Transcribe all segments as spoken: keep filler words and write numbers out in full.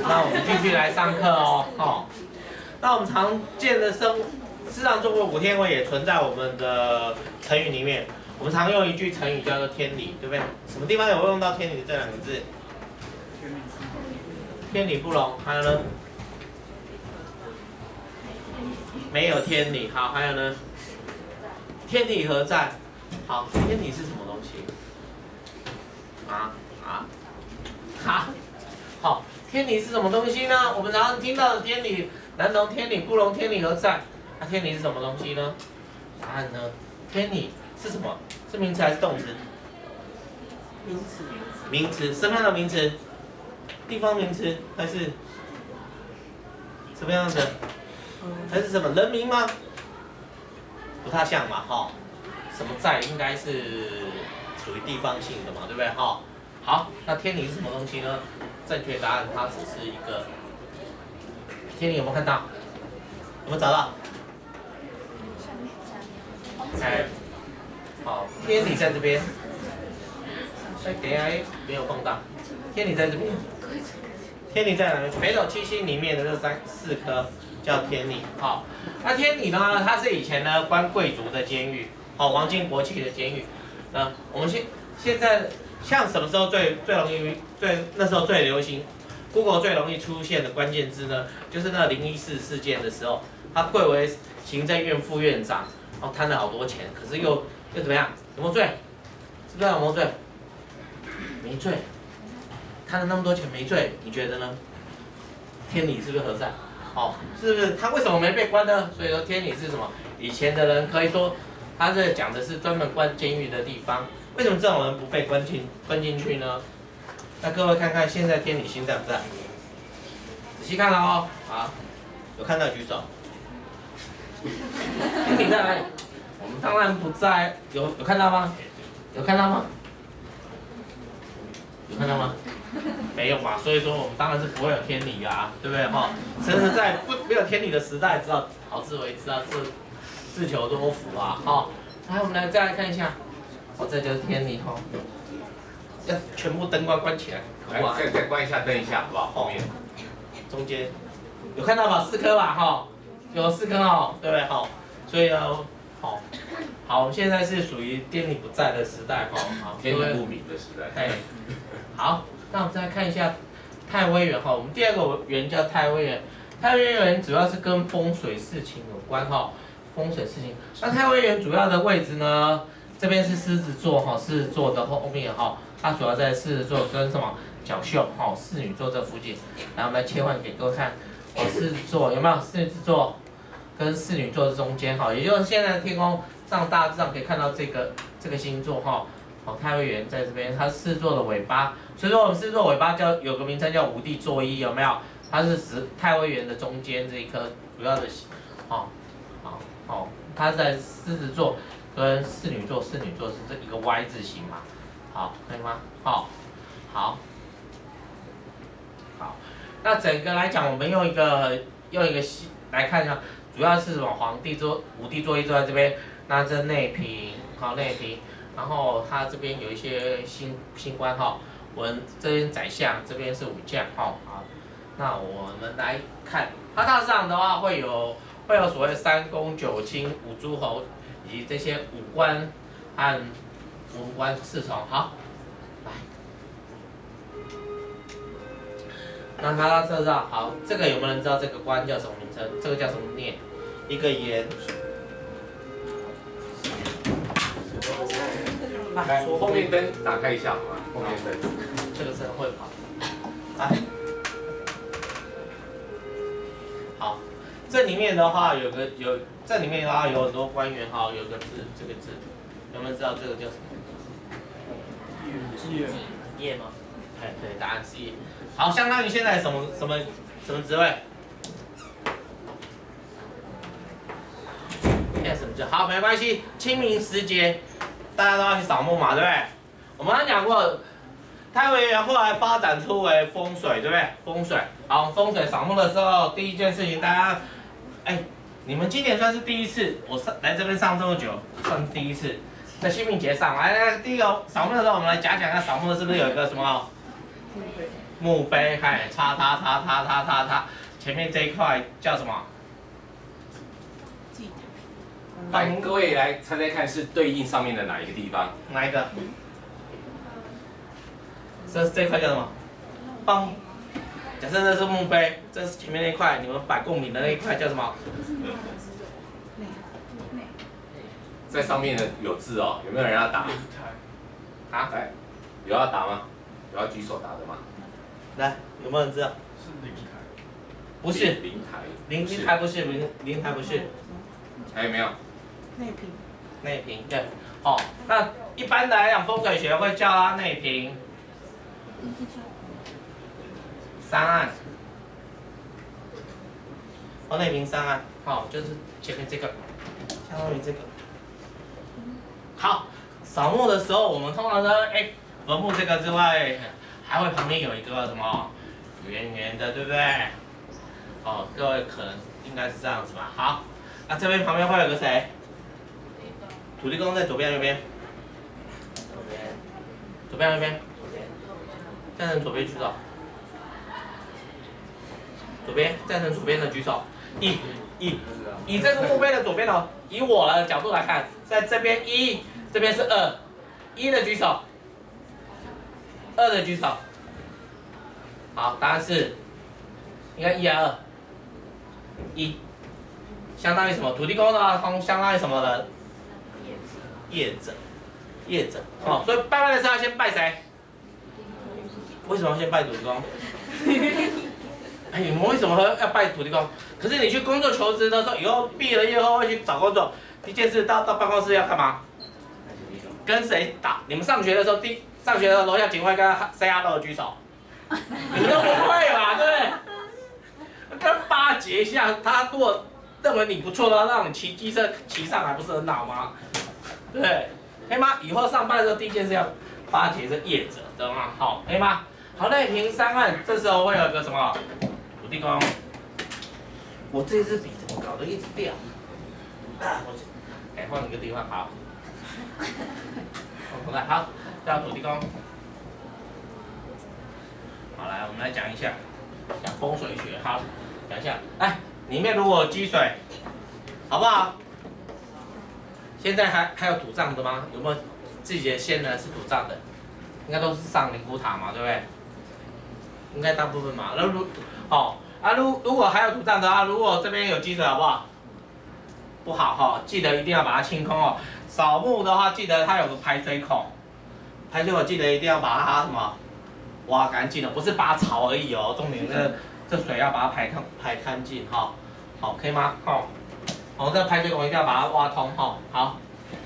那我们继续来上课哦。哦，那我们常见的生，事实上中国古天文也存在我们的成语里面。我们常用一句成语叫做天理，对不对？什么地方有用到天理这两个字？天理不容，还有呢？没有天理。好，还有呢？天理何在？好，天理是什么东西？啊啊，好，好，天理是什么东西呢？我们常常听到的天理，难容天理，不容天理何在？那、啊、天理是什么东西呢？答案呢？天理是什么？是名词还是动词？ 名词。 名词，什么样的名词？地方名词还是什么样的？还是什么人名吗？不太像嘛，哈。什么在应该是属于地方性的嘛，对不对？哈。好，那天理是什么东西呢？正确答案它只是一个天理，有没有看到？有没有找到？哎，好，天理在这边。哎，等一下，哎，没有放大。天理在这边。天理在哪边？北斗七星里面的这三四颗叫天理。好，那天理呢？它是以前呢关贵族的监狱，好，皇亲国戚的监狱。那我们现现在像什么时候最最容易最那时候最流行 ，Google 最容易出现的关键字呢？就是那零一四事件的时候，他贵为行政院副院长，然后贪了好多钱，可是又又怎么样？有没有罪？是不是有没有罪？没罪。贪了那么多钱没罪，你觉得呢？天理是不是何在？哦，是不是他为什么没被关呢？所以说天理是什么？以前的人可以说，他这讲的是专门关监狱的地方。为什么这种人不被关进关进去呢？那各位看看现在天理星在不在？仔细看了哦，好，有看到举手。天理在哪里？我们当然不在，有有看到吗？有看到吗？有看到吗？没有嘛，所以说我们当然是不会有天理啊，对不对哈？甚至在不没有天理的时代，知道好自为之啊，自自求多福啊，哈。来，我们来再来看一下，哦，这就是天理哈，要全部灯光关起来， 来，再再关一下灯一下，好不好？后面， 中间有看到吧？四颗吧，哈，有四颗哦，对不对哈？所以呢，好，好，我们现在是属于天理不在的时代哈，好， 天理不明的时代。 哎，好。那我们再看一下太微垣哈，我们第二个垣叫太微垣，太微垣主要是跟风水事情有关哈，风水事情。那太微垣主要的位置呢，这边是狮子座哈，狮子座的后面哈，它主要在狮子座跟什么角宿哈，侍女座这附近。来，我们来切换给各位看，哦，狮子座有没有？狮子座跟侍女座的中间哈，也就是现在的天空上大致上可以看到这个这个星座哈。好，太微垣在这边，它是狮子座的尾巴，所以说我们狮子座尾巴叫有个名称叫无地座一，有没有？它是指太微垣的中间这一颗主要的，好，好，好，它在狮子座跟侍女座，侍女座是这一个 Y 字形嘛，好，可以吗？好，好，好，那整个来讲，我们用一个用一个来看一下，主要是什么？皇帝座、五帝座一坐在这边，那这内平，好内平。然后它这边有一些星星官哈，我们这边宰相，这边是武将哈。好，那我们来看，它大致上的话会有会有所谓三公九卿、五诸侯以及这些武官和文官侍从。好，来，那它大致上好，这个有没有人知道这个官叫什么名称？这个叫什么念？一个言。 来，后面灯打开一下好吗？后面灯， 这个是会跑。来，好，这里面的话有个有，这里面的话有很多官员哈，有个字，这个字，有没有知道这个叫什么？ 业。 业吗？哎，对，答案是业。好，相当于现在什么什么什么职位？现在什么职？好，没关系，清明时节。大家都要去扫墓嘛，对不对？我们刚刚讲过，太微垣后来发展出为风水，对不对？风水，好，风水扫墓的时候，第一件事情，大家，哎，你们今年算是第一次，我上来这边上这么久，算第一次，在清明节上来，来第一个扫墓的时候，我们来讲讲看，扫墓是不是有一个什么墓碑，嗨，叉叉叉叉叉叉叉，前面这一块叫什么？ 祭来，各位来猜猜看，是对应上面的哪一个地方？ 哪一个？这这一块叫什么？放。假设这是墓碑，这是前面那一块，你们摆贡品的那一块叫什么？ 在上面的有字哦，有没有人要打？ 啊？ 来，有要打吗？有要举手打的吗？ 来，有没有人知道？ 是灵台。 不是。 灵台。 灵灵台不是，灵灵台不是。 还有没有？ 内屏。 内屏对。哦，那一般来讲，风水学会叫它内屏。三岸。哦，内屏三岸，好、哦，就是前面这个，相当于这个。好，扫墓的时候，我们通常呢，哎，坟墓这个之外，还会旁边有一个什么圆圆的，对不对？哦，各位可能应该是这样子吧。好，那这边旁边会有个谁？土地公在左边右边？左边。左边右边？左边。站成左边举手。左边，站成左边的举手。以以以这个墓碑的左边哦，以我的角度来看，在这边一，这边是二，一的举手，二的举手。好，答案是应该一还是二？一，相当于什么？土地公的话，通相当于什么人？业者，业者。哦，所以拜拜的时候要先拜谁？为什么要先拜土地公？哎，你们为什么要拜土地公？可是你去工作求职的时候，以后毕了业后会去找工作，第一件事到到办公室要干嘛？跟谁打？你们上学的时候，第上学的时候楼下警卫跟他 say hello 举手，你都不会吧？对不对？跟巴结一下，他如果认为你不错的话，让你骑机车骑上来，不是很好吗？对不对？可以吗？以后上班的时候，第一件事要巴结这业者，懂吗？好，可以吗？好，内屏三岸，这时候会有一个什么？土地公。我这支笔怎么搞得一直掉？啊，我改换一个地方好。来，好，叫土地公。好，来，我们来讲一下，讲风水学。好，讲一下，来，里面如果有积水，好不好？现在还还有土葬的吗？有没有自己的先人是土葬的？应该都是上灵骨塔嘛，对不对？应该大部分嘛。那如哦啊，如如果还有土葬的话，如果这边有积水，好不好？不好哈、哦，记得一定要把它清空哦。扫墓的话，记得它有个排水孔，排水孔记得一定要把它什么挖干净了，不是拔草而已哦。重点是这水要把它排干排干净哈。好，可以吗？好，好，这排水孔一定要把它挖通哈。好。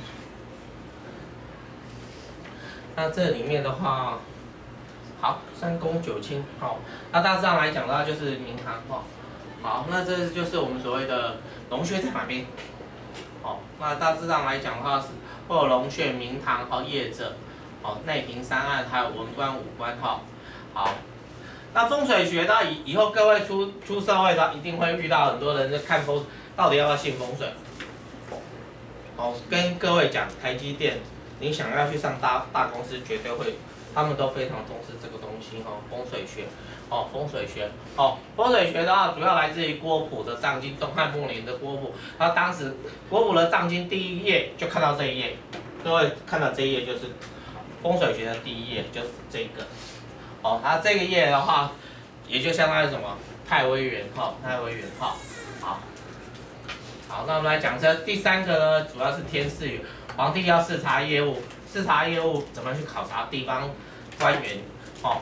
那这里面的话，好，三公九卿，好，那大致上来讲的话就是明堂，哈，好，那这就是我们所谓的龙穴在哪边？好，那大致上来讲的话是会有龙穴、明堂和业者，好，内屏三岸还有文官、武官，哈，好，那风水学到以以后各位出出社会的一定会遇到很多人在看风，到底要不要信风水？好，跟各位讲，台积电。你想要去上大大公司，绝对会，他们都非常重视这个东西哦，风水学，哦，风水学，哦，风水学的话，主要来自于郭璞的藏经，东汉末年的郭璞，他当时郭璞的藏经第一页就看到这一页，各位看到这一页就是风水学的第一页，就是这个，哦，它这个页的话，也就相当于什么太微垣哈，太微垣哈，好，好，那我们来讲这第三个呢，主要是天士元。皇帝要视察业务，视察业务怎么去考察地方官员？哦，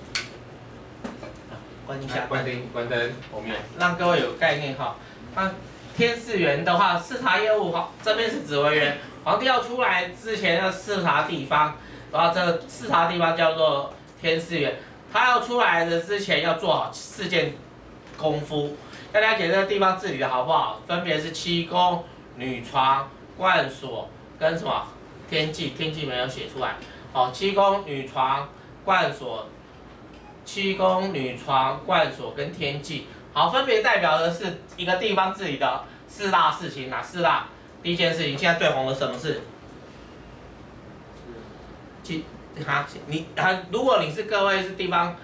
关一下， 关灯，关灯，后面， 让各位有概念哈。那天士元的话，视察业务哈，这边是指挥员，皇帝要出来之前要视察地方，然后这个视察地方叫做天士元，他要出来的之前要做好四件功夫，要了解这个地方治理的好不好，分别是七宫、女床、冠所。跟什么天际？天际没有写出来。哦，七宫、女床、冠所，七宫、女床、冠所跟天际，好，分别代表的是一个地方治理的四大事情。哪四大？第一件事情，现在最红的什么事？其哈，你啊，如果你是各位是地方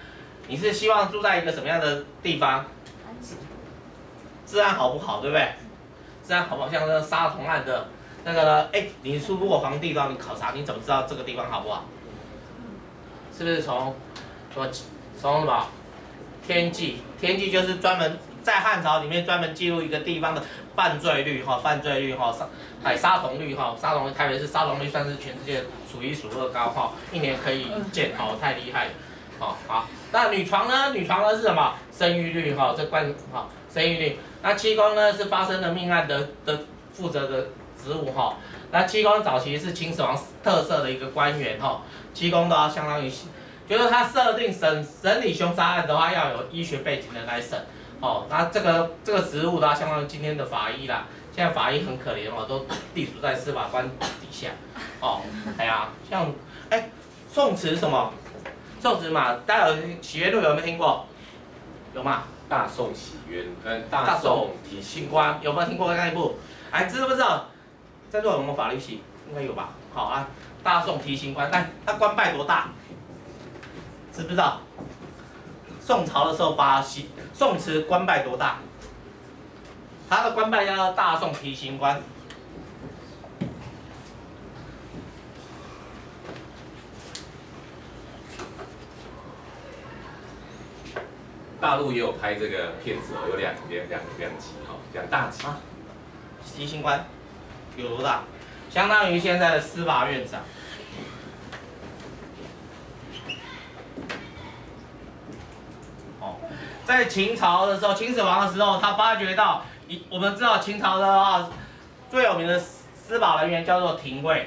你是希望住在一个什么样的地方？治安好不好，对不对？治安好不好？像那个杀童案的那个呢？哎，你是如果皇帝让你考察，你怎么知道这个地方好不好？是不是从什么从什么天记？天记就是专门在汉朝里面专门记录一个地方的犯罪率哈，犯罪率哈，杀哎杀童率哈，杀童台北市杀童率算是全世界数一数二高哈，一年可以一件哦，太厉害了。哦好，那女床呢？女床呢是什么？生育率哈，这关哈生育率。那七公呢是发生了命案的的负责的职务哈。那七公早期是秦始皇特色的一个官员哈，七公都要相当于，就是他设定审审理凶杀案的话，要有医学背景的人来审。哦，那这个这个职务的话，相当于今天的法医啦。现在法医很可怜哦，都隶属在司法官底下。哦，哎呀，像哎宋慈什么？宋慈嘛，大家有《洗冤录》有没有听过？有吗？ 大宋洗冤，嗯，大宋提刑官有没有听过那一部？哎，知不知道？在座有没有法律系？应该有吧？好啊，大宋提刑官，那那官拜多大？知不知道？宋朝的时候把洗宋慈官拜多大？他的官拜叫大宋提刑官。 大陆也有拍这个片子哦，有两两两两集哈，两大集。 啊，提刑官有多大？相当于现在的司法院长。哦，在秦朝的时候，秦始皇的时候，他发觉到，一我们知道秦朝的话，最有名的司法人员叫做廷尉。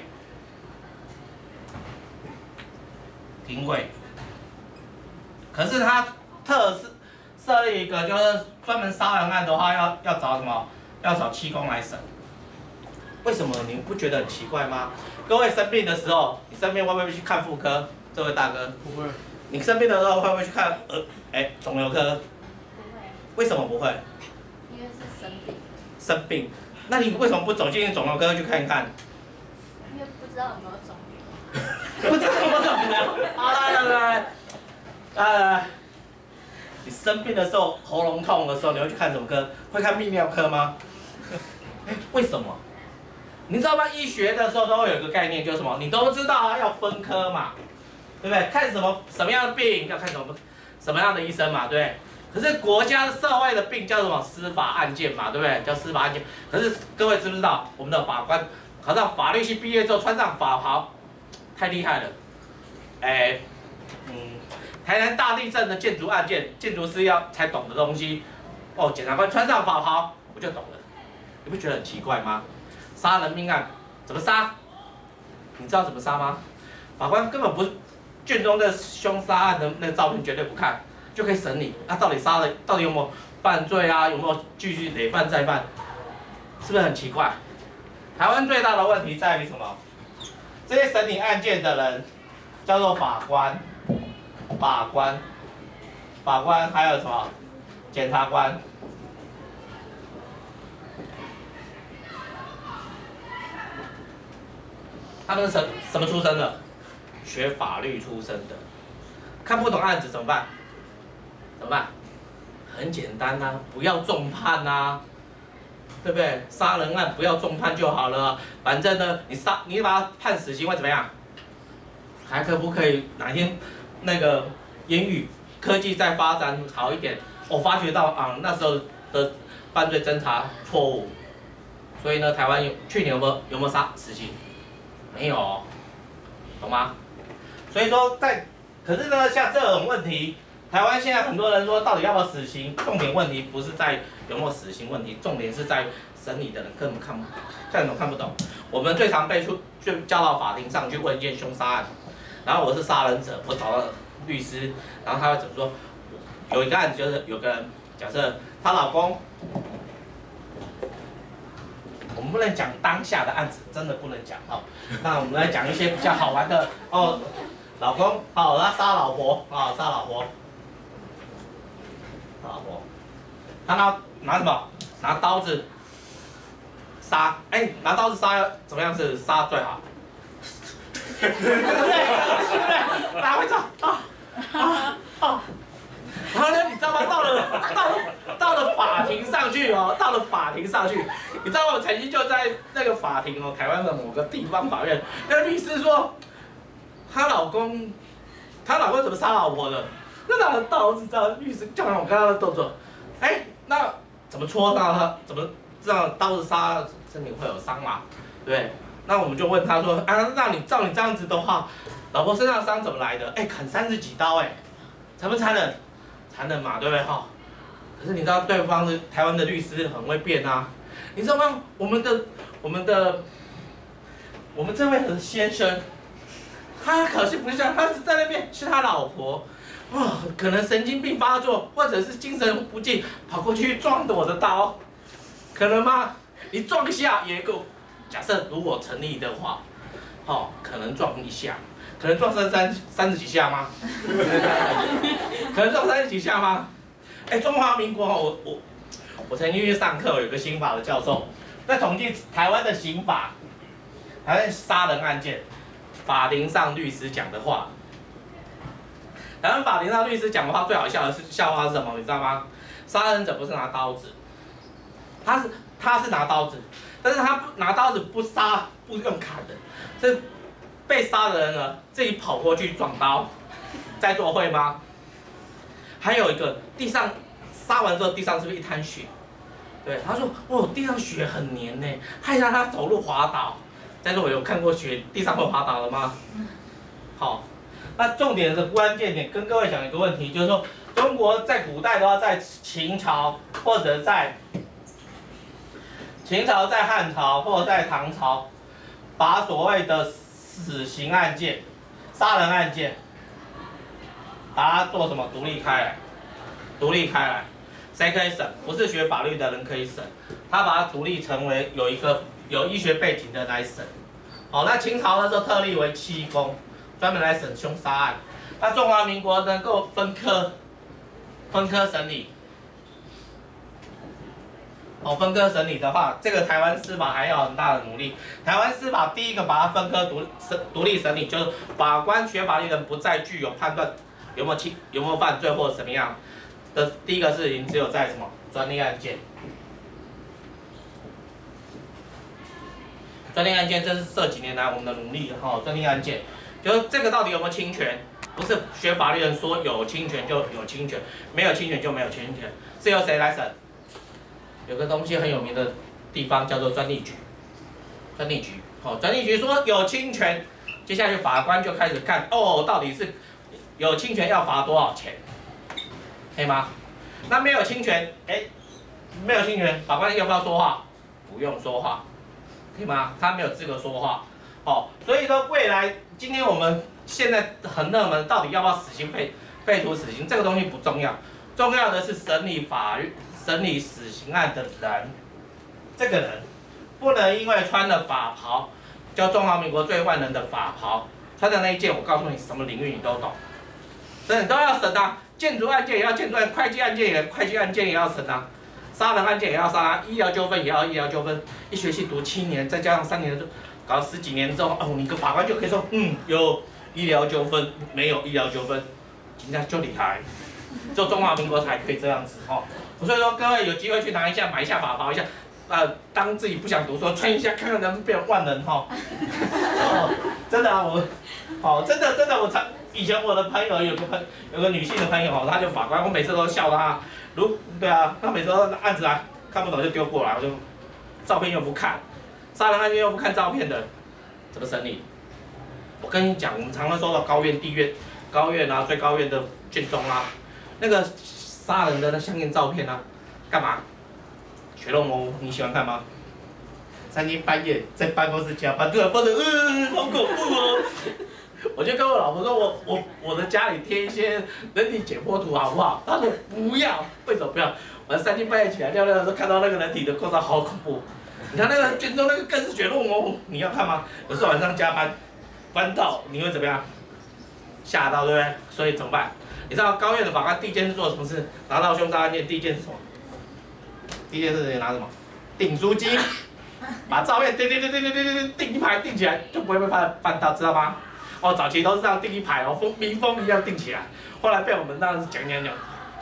廷尉。可是他特是。设立一个就是专门杀人案的话，要要找什么？要找七公来审。为什么你不觉得很奇怪吗？各位生病的时候，你生病会不会去看妇科？这位大哥， 不会。 你生病的时候会不会去看呃哎肿瘤科？ 不会。 为什么不会？ 因为是生病。 生病，那你为什么不走进肿瘤科去看一看？ 因为不知道有没有肿瘤。 不知道有没有肿瘤？好来来来，来来。你生病的时候，喉咙痛的时候，你会去看什么科？会看泌尿科吗？为什么？你知道吗？医学的时候都会有一个概念，就是什么？你都知道啊，要分科嘛，对不对？看什么什么样的病，要看什么什么样的医生嘛，对不对？可是国家社会的病叫什么？司法案件嘛，对不对？叫司法案件。可是各位知不知道，我们的法官考上法律系毕业之后，穿上法袍，太厉害了，哎，嗯。台南大地震的建筑案件，建筑师要才懂的东西，哦，检察官穿上法袍，我就懂了。你不觉得很奇怪吗？杀人命案怎么杀？你知道怎么杀吗？法官根本不是卷宗的凶杀案的那个照片，绝对不看，就可以审你。他、啊、到底杀了，到底有没有犯罪啊？有没有继续累犯再犯？是不是很奇怪？台湾最大的问题在于什么？这些审理案件的人叫做法官。法官，法官还有什么？检察官。他们是什什么出身的？学法律出身的。看不懂案子怎么办？怎么办？很简单呐、啊，不要重判呐、啊，对不对？杀人案不要重判就好了。反正呢，你杀你把他判死刑会怎么样？还可不可以哪天？那个言语科技再发展好一点，我发觉到啊那时候的犯罪侦查错误，所以呢，台湾有去年有没有有没有杀死刑？没有，懂吗？所以说在，可是呢，像这种问题，台湾现在很多人说到底要不要死刑，重点问题不是在有没有死刑问题，重点是在审理的人根本看不根本看不懂。我们最常被出就叫到法庭上去问一件凶杀案。然后我是杀人者，我找到律师，然后他会怎么说？有一个案子就是有个人，假设她老公，我们不能讲当下的案子，真的不能讲哦。那我们来讲一些比较好玩的哦。老公，好，他杀老婆啊，杀老婆，杀老婆，他拿拿什么？拿刀子杀，哎，拿刀子杀怎么样是杀最好？对不对？对不对？大家会说啊啊啊！ 到了到了法庭上去哦，到了法庭上去，你知道我曾经就在那个法庭哦，台湾的某个地方法院，那个律师说，她老公，她老公怎么杀老婆的？那拿着刀子，这样律师叫我看他的动作，哎，那怎么戳到他？怎么这样刀子杀身体会有伤嘛？对不对？那我们就问他说，啊，那你照你这样子的话，老婆身上伤怎么来的？哎，砍三十几刀，哎，残不残忍？残忍嘛，对不对哈？可是你知道对方的台湾的律师很会变啊，你知道吗？我们的我们的我们这位先生，他可是不是这样，他是在那边是他老婆。哦，可能神经病发作，或者是精神不济，跑过去撞我的刀，可能吗？你撞一下也够。假设如果成立的话，哦，可能撞一下，可能撞三三三十几下吗？可能撞三十几下吗？哎，中华民国我我我曾经去上课，有个刑法的教授在统计台湾的刑法，台湾杀人案件，法庭上律师讲的话。台湾法庭上律师讲的话最好笑的是笑话是什么？你知道吗？杀人者不是拿刀子，他是他是拿刀子，但是他不拿刀子不杀不用砍的，是被杀的人呢自己跑过去撞刀，在座会吗？还有一个地上杀完之后地上是不是一滩血？对，他说哦地上血很黏呢，害他他走路滑倒。在座有看过血地上会滑倒的吗？好。那重点的关键点，跟各位讲一个问题，就是说，中国在古代的话，在秦朝或者在秦朝、在汉朝或者在唐朝，把所谓的死刑案件、杀人案件，把它做什么独立开来，独立开来，谁可以审？不是学法律的人可以审，他把它独立成为有一个有医学背景的来审。好，那秦朝的时候特例为七公。专门来审凶杀案，那中华民国能够分科，分科审理，哦，分科审理的话，这个台湾司法还要很大的努力。台湾司法第一个把它分科独审独立审理，就是法官学法律人不再具有判断有没有侵有没有犯罪或者怎么样的第一个事情，只有在什么专利案件。专利案件，这是这几年来我们的努力哈，专利案件。就是这个到底有没有侵权？不是学法律人说有侵权就有侵权，没有侵权就没有侵权，是由谁来审？有个东西很有名的地方叫做专利局，专利局，好、哦，专利局说有侵权，接下去法官就开始看，哦，到底是有侵权要罚多少钱，可以吗？那没有侵权，哎，没有侵权，法官要不要说话？不用说话，可以吗？他没有资格说话。哦，所以说未来今天我们现在很热门，到底要不要死刑废废除死刑？这个东西不重要，重要的是审理法律、审理死刑案的人，这个人不能因为穿了法袍，叫中华民国最万能的法袍，穿的那一件，我告诉你，什么领域你都懂，真的都要审啊。建筑案件也要建筑案，会计案件也会计案件也要审啊，杀人案件也要杀啊，医疗纠纷也要医疗纠纷，一学期读七年，再加上三年的。搞十几年之后，哦，你个法官就可以说，嗯，有医疗纠纷，没有医疗纠纷，人家就厉害，只有中华民国才可以这样子哦。所以说，各位有机会去拿一下，买一下法袍一下，呃，当自己不想读书，穿一下，看看能不能变万能哈。哦，真的啊，我，哦，真的真的，我常以前我的朋友有个朋有个女性的朋友哦，她就法官，我每次都笑她，如对啊，她每次都案子来看不懂就丢过来，我就照片又不看。杀人案件又不看照片的，怎么审理？我跟你讲，我们常常收到高院、地院、高院啊、最高院的卷宗啊，那个杀人的那相应照片啊，干嘛？血肉模糊，你喜欢看吗？三更半夜在办公室加班，对，或者嗯，好恐怖哦。我就跟我老婆说，我我我的家里贴一些人体解剖图好不好？她说不要，为什么不要？我三更半夜起来尿尿的时候看到那个人体的构造好恐怖。你看那个卷宗那个更是血肉模糊，你要看吗？有时候晚上加班，翻到你会怎么样？吓到对不对？所以怎么办？你知道高院的法官第一件事做什么事？拿到凶杀案件第一件是什么？第一件事拿什么？订书机，把照片订订订订订订订订一排订起来，就不会被翻翻到，知道吗？哦，早期都是这样订一排哦，封密封一样订起来，后来被我们当时讲讲讲，现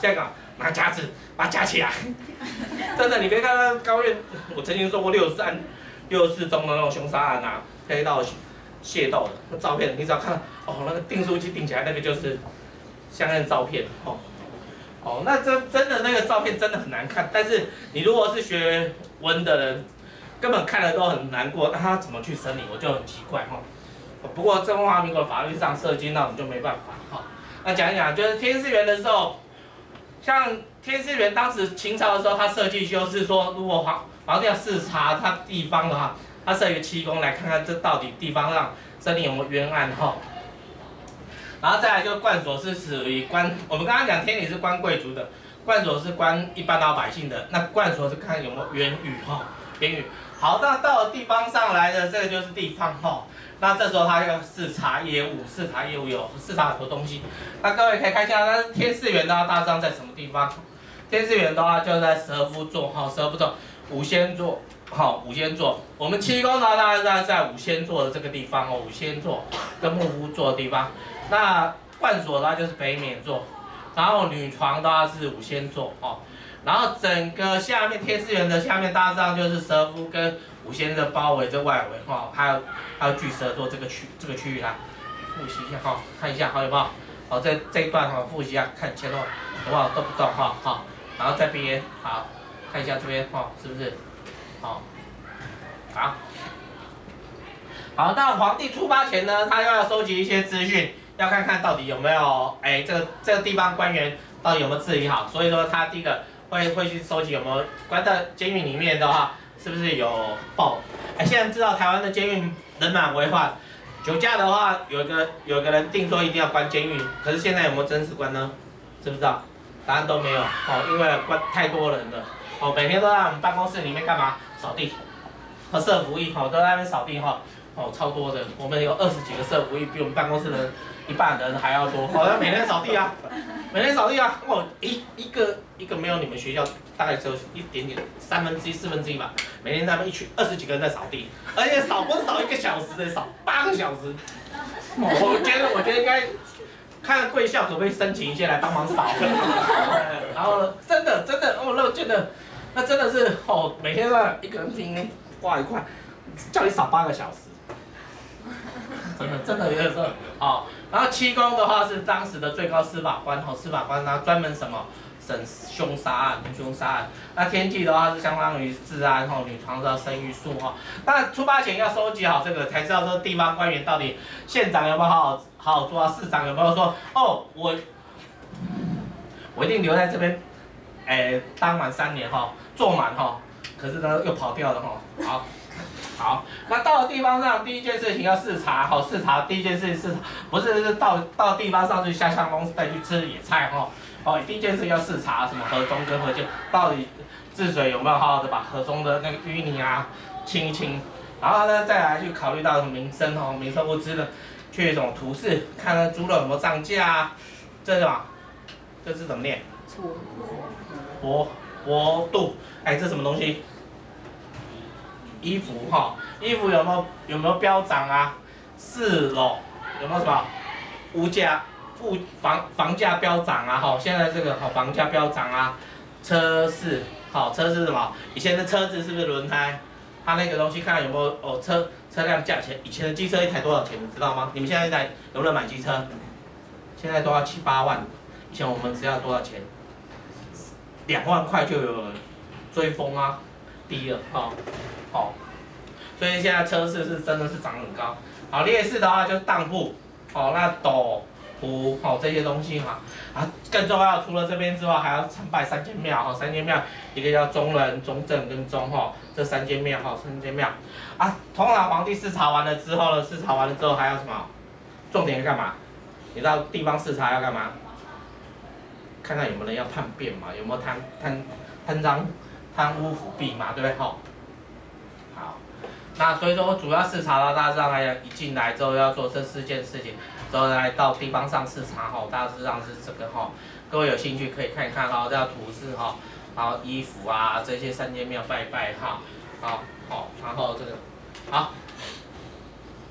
现在搞拿夹子把它夹起来。真的，你别看那高院，我曾经做过六三六四中的那种凶杀案啊，黑道械斗的那照片，你只要看哦，那个订书机订起来，那个就是相应的照片哦。哦，那这真的那个照片真的很难看，但是你如果是学文的人，根本看了都很难过，那他怎么去审理，我就很奇怪哈。不过中华民国法律上涉及那我们就没办法哈。那讲一讲，就是天师园的时候，像天师园当时秦朝的时候，它设计就是说，如果皇皇帝要视察它地方的话，他设一个七公来看看这到底地方上审理有没有冤案哈。然后再来就冠所是属于官，我们刚刚讲天理是官贵族的，冠所是官一般老百姓的，那冠所是看有没有冤狱哈，冤狱。好，那到了地方上来的这个就是地方哈，那这时候他要视察业务，视察业务有视察很多东西。那各位可以看一下，那天士园的话大致上在什么地方？天士园的话就在蛇夫座哈，蛇夫座五仙座。好，五仙座，我们七宫呢，大概在五仙座的这个地方哦，五仙座跟木夫座的地方。那冠所的话就是北冕座，然后女床的话是五仙座哦，然后整个下面天士园的下面大致上就是蛇夫跟五仙的包围这外围哈，还有还有巨蛇座这个区这个区域啦，复习一下哈，看一下好有没有？好，这这一段哈复习一下，看前后有没有都不动哈好，然后这边好，看一下这边哈是不是？好，好，好，那皇帝出发前呢，他又要收集一些资讯，要看看到底有没有，哎，这个这个地方官员到底有没有治理好，所以说他第一个会会去收集有没有关在监狱里面的话，是不是有报？哎，现在知道台湾的监狱人满为患，酒驾的话，有个有个人定说一定要关监狱，可是现在有没有真实关呢？知不知道？答案都没有，哦，因为关太多人了。哦，每天都在我们办公室里面干嘛？扫地，和社服役，哦，都在那边扫地哈，哦，超多的，我们有二十几个社服役，比我们办公室的人一半人还要多，好像每天扫地啊，每天扫地啊，哦，一一个一个没有你们学校大概只有一点点，三分之一、四分之一吧，每天他们一群二十几个人在扫地，而且扫不是扫一个小时的，扫八个小时，我觉得我觉得应该。看贵校可不可以申请一些来帮忙扫，然后真的真的哦，那真的那真的是哦，每天都一个人拼挂一块，叫你扫八个小时，真的真的有的时候哦。然后七公的话是当时的最高司法官哦，司法官他专门什么审凶杀案、凶杀案。那天纪的话是相当于治安哦，女床的生育数哈。那出发前要收集好这个，才知道说地方官员到底县长有没有好好。好好做啊！市长有没有说哦？我我一定留在这边，哎，当满三年哈，做满哈。可是呢，又跑掉了哈。好，好，那到了地方上，第一件事情要视察哈，视察第一件事情是不是是到到地方上去下乡公司再去吃野菜哈？哦，第一件事要视察什么河中跟河间到底治水有没有好好的把河中的那个淤泥啊清一清，然后呢再来去考虑到民生哈，民生物资的。去一种图示，看看猪肉有没有涨价啊？这是什么？这是怎么念？薄薄度，哎，这什么东西？衣服哈，衣服有没有有没有飙涨啊？四楼有没有什么？物价物房房价飙涨啊？哈，现在这个好房价飙涨啊。车市好，车市什么？以前的车子是不是轮胎？它那个东西看有没有哦车车辆价钱，以前的机车一台多少钱你知道吗？你们现在一台有没有买机车？现在都要七八万，以前我们只要多少钱？两万块就有人追风啊，低了哈，哦，所以现在车市是真的是涨很高。好，劣势的话就是当铺，哦，那斗湖哦这些东西哈，啊更重要，除了这边之外，还要参拜三间庙哈，三间庙一个叫中仁、中正跟中哈。这三间庙哈，三间庙，啊，通常皇帝视察完了之后呢，视察完了之后还要什么？重点要干嘛？你知道地方视察要干嘛？看看有没有人要叛变嘛，有没有贪贪贪赃、贪污腐弊嘛，对不对？哈。好，那所以说我主要视察到大致上来讲，一进来之后要做这四件事情，之后来到地方上视察哈，大致上是这个哈。各位有兴趣可以看一看哈，这图示哈。然后衣服啊，这些三间庙拜拜哈，好，好，然后这个，好，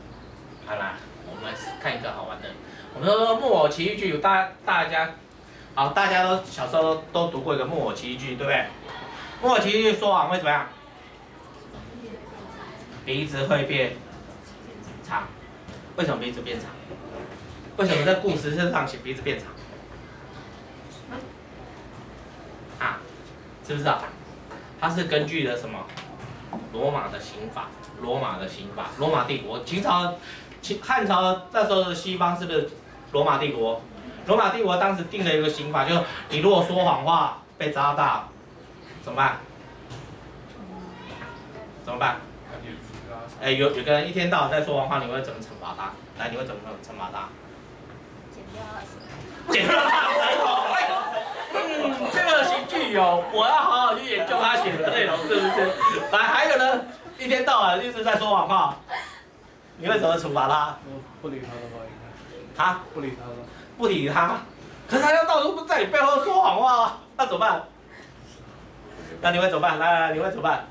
好啦，我们来看一个好玩的。我们说木偶奇遇剧，大大家好，大家都小时候都都读过一个木偶奇遇记，对不对？木偶奇遇记说谎会怎么样？鼻子会变长。为什么鼻子变长？为什么在故事上写鼻子变长？啊，知不知道？它是根据的什么？罗马的刑法，罗马的刑法，罗马帝国，秦朝、秦汉朝那时候的西方是不是罗马帝国？罗马帝国当时定了一个刑法，就是你如果说谎话被抓到，怎么办？怎么办？哎，有有个人一天到晚在说谎话，你会怎么惩罚他？来，你会怎么惩罚他？ 剪掉二十。 剪掉他舌头。哎呦，嗯，这个刑具有，我要好好去研究他写的内容，是不是？来，还有呢，一天到晚一直在说谎话，你会怎么处罚他？ 我不理他的话，应该。 他不理他的。 不理他，可是他要到处在你背后说谎话啊，那怎么办？那你会怎么办？来来来，你会怎么办？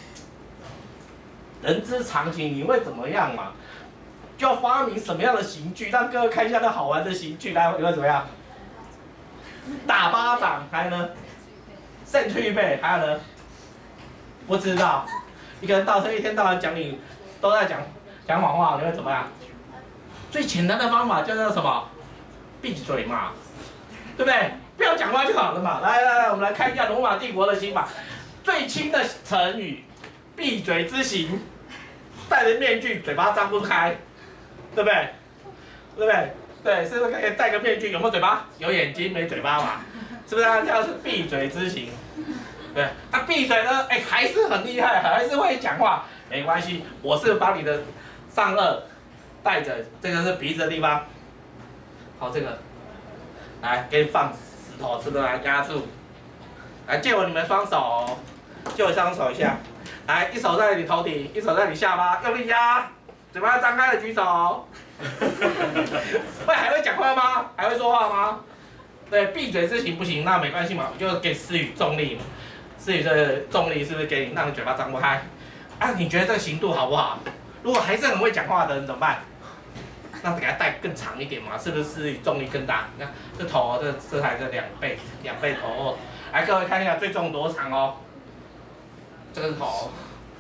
人之常情，你会怎么样嘛？就要发明什么样的刑具，让各位看一下那好玩的刑具。来，你会怎么样？打巴掌，还有呢？肾去背，还有呢？不知道。一个人到车一天到晚讲你都在讲讲谎话，你会怎么样？最简单的方法叫做什么？闭嘴嘛，对不对？不要讲话就好了嘛。来来来，我们来看一下罗马帝国的刑法，最轻的成语，闭嘴之刑，戴着面具，嘴巴张不开，对不对？对不对？对，是不是可以戴个面具？有没有嘴巴？有眼睛没嘴巴嘛？是不是？它叫是闭嘴之刑。对，他、啊、闭嘴呢，哎，还是很厉害，还是会讲话，没关系，我是把你的上颚带着，这个是鼻子的地方。好，这个，来给你放石头，是不是来压住？来借我你们双手，借我双手一下。来，一手在你头顶，一手在你下巴，用力压，嘴巴张开的举手。会还会讲话吗？还会说话吗？对，闭嘴之行不行，那没关系嘛，我就给施予重力嘛。施予这个重力是不是给你让你嘴巴张不开？啊，你觉得这个刑度好不好？如果还是很会讲话的人怎么办？那给他戴更长一点嘛，是不是重力更大？你看这头，这这还是两倍，两倍头哦。来，各位看一下最重多长哦。这个是头，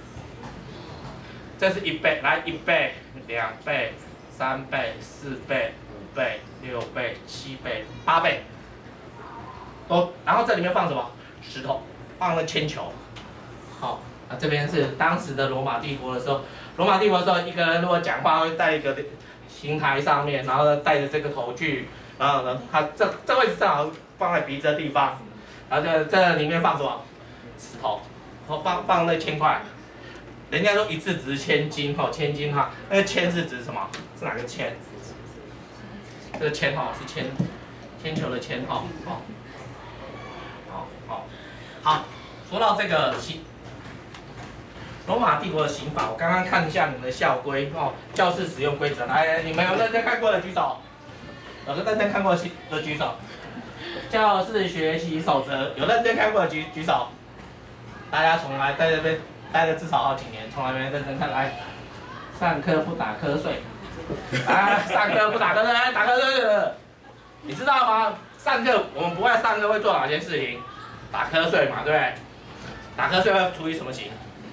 这是一倍，来一倍、两倍、三倍、四倍、五倍、六倍、七倍、八倍。都，然后这里面放什么？石头，放了铅球。好，啊这边是当时的罗马帝国的时候，罗马帝国的时候，一个人如果讲话会带一个刑台上面，然后呢带着这个头具，然后呢他这这位置正好放在鼻子的地方，然后这这里面放什么？石头，然后放放那铅块。人家说一字值千金，哈，千金哈，那个铅是指什么？是哪个铅？这个铅哈是铅，铅球的铅哈，好，好，好，好。说到这个刑，罗马帝国的刑法，我刚刚看一下你们的校规哦，教室使用规则，来，你们有认真看过的举手，有认真看过的举手。教室学习守则，有认真看过的举举手。大家从来在这边待了至少好几年，从来没认真看。来，上课不打瞌睡，啊，上课不打瞌睡，来打瞌睡。你知道吗？上课我们不会上课会做哪些事情？打瞌睡嘛，对不对？打瞌睡会处理什么刑？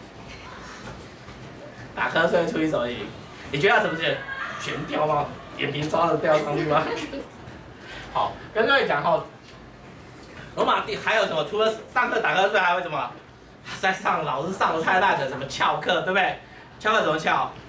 打瞌睡会处理什么刑？你觉得什么刑？悬吊吗？眼皮抓着吊上去吗？好，跟各位讲哈，罗马帝还有什么？除了上课打瞌睡，还会什么？在上老师上的太烂的，什么翘课，对不对？翘课怎么翘？